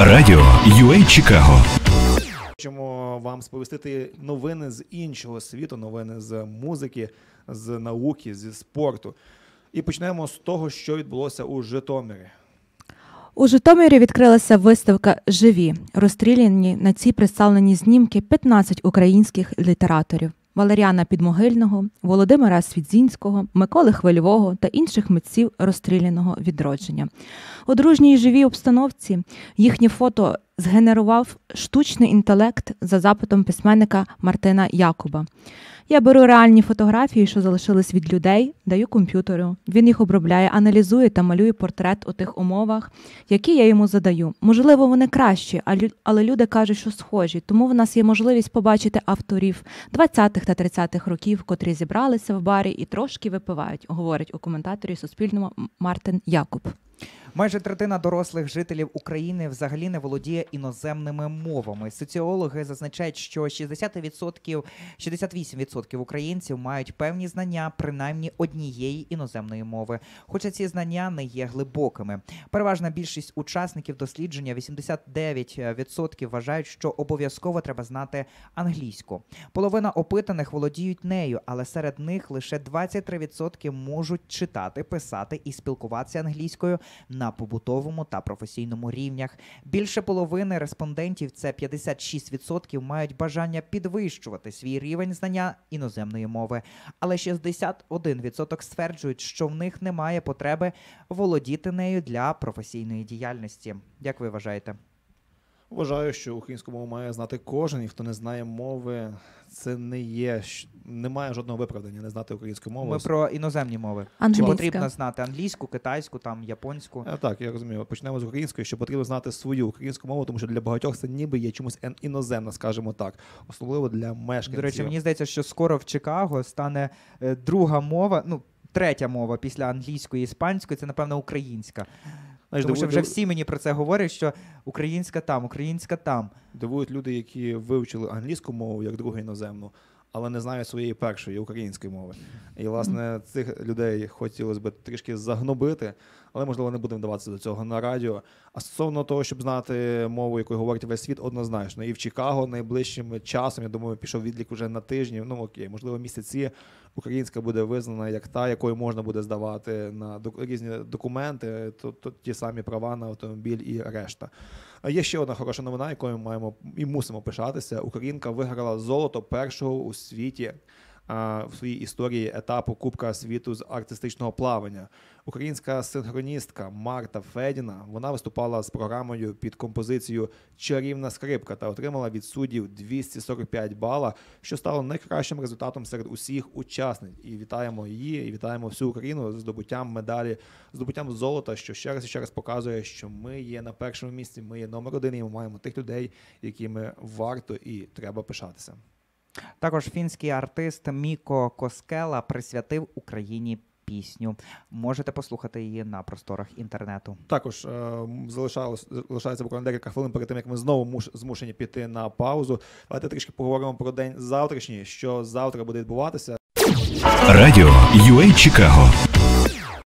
Радіо UA Чикаго. Хочемо вам сповістити новини з іншого світу, новини з музики, з науки, зі спорту. І почнемо з того, що відбулося у Житомирі. У Житомирі відкрилася виставка «Живі». Розстріляні на цій представлені знімки 15 українських літераторів. Валеріана Підмогильного, Володимира Свідзінського, Миколи Хвильового та інших митців розстріляного відродження. У дружній живій обстановці їхні фото згенерував штучний інтелект за запитом письменника Мартина Якуба. Я беру реальні фотографії, що залишились від людей, даю комп'ютеру. Він їх обробляє, аналізує та малює портрет у тих умовах, які я йому задаю. Можливо, вони кращі, але люди кажуть, що схожі. Тому в нас є можливість побачити авторів 20-х та 30-х років, котрі зібралися в барі і трошки випивають, говорить у коментаторі Суспільному Мартин Якуб. Майже третина дорослих жителів України взагалі не володіє іноземними мовами. Соціологи зазначають, що 68% українців мають певні знання принаймні однієї іноземної мови, хоча ці знання не є глибокими. Переважна більшість учасників дослідження, 89%, вважають, що обов'язково треба знати англійську. Половина опитаних володіють нею, але серед них лише 23% можуть читати, писати і спілкуватися англійською на побутовому та професійному рівнях. Більше половини респондентів, це 56%, мають бажання підвищувати свій рівень знання іноземної мови, але 61% стверджують, що в них немає потреби володіти нею для професійної діяльності. Як ви вважаєте? Вважаю, що українську мову має знати кожен, і хто не знає мови, це немає жодного виправдання не знати українську мову. Ми про іноземні мови. Англійська. Чи потрібно знати англійську, китайську, японську? Так, я розумію. Почнемо з української, що потрібно знати свою українську мову, тому що для багатьох це ніби є чомусь іноземна, скажімо так. Особливо для мешканців. До речі, мені здається, що скоро в Чикаго стане друга мова, третя мова після англійської і іспанської, це, напевно, українська. Тому що вже всі мені про це говорять, що українська там. Дивують люди, які вивчили англійську мову як другу іноземну, але не знають своєї першої української мови. І, власне, цих людей хотілося б трішки загнобити, але, можливо, не будемо вдаватися до цього на радіо. А стосовно того, щоб знати мову, якою говорить весь світ, однозначно. І в Чикаго найближчим часом, я думаю, пішов відлік вже на тижні, можливо, місяці, українська буде визнана як та, якою можна буде здавати на різні документи, то ті самі права на автомобіль і решта. Є ще одна хороша новина, якою ми маємо і мусимо пишатися. Українка виграла золото першого у світі в своїй історії етапу Кубка світу з артистичного плавання. Українська синхроністка Марта Федіна, вона виступала з програмою під композицію «Чарівна скрипка» та отримала від суддів 245 бала, що стало найкращим результатом серед усіх учасниць. І вітаємо її, і вітаємо всю Україну з здобуттям медалі, здобуттям золота, що ще раз і ще раз показує, що ми є на першому місці, ми є номер один, і ми маємо тих людей, якими варто і треба пишатися. Також фінський артист Міко Коскела присвятив Україні пісню. Можете послухати її на просторах інтернету. Також залишається буквально декілька хвилин перед тим, як ми знову змушені піти на паузу. Давайте трішки поговоримо про день завтрашній, що завтра буде відбуватися. Радіо UA Чикаго.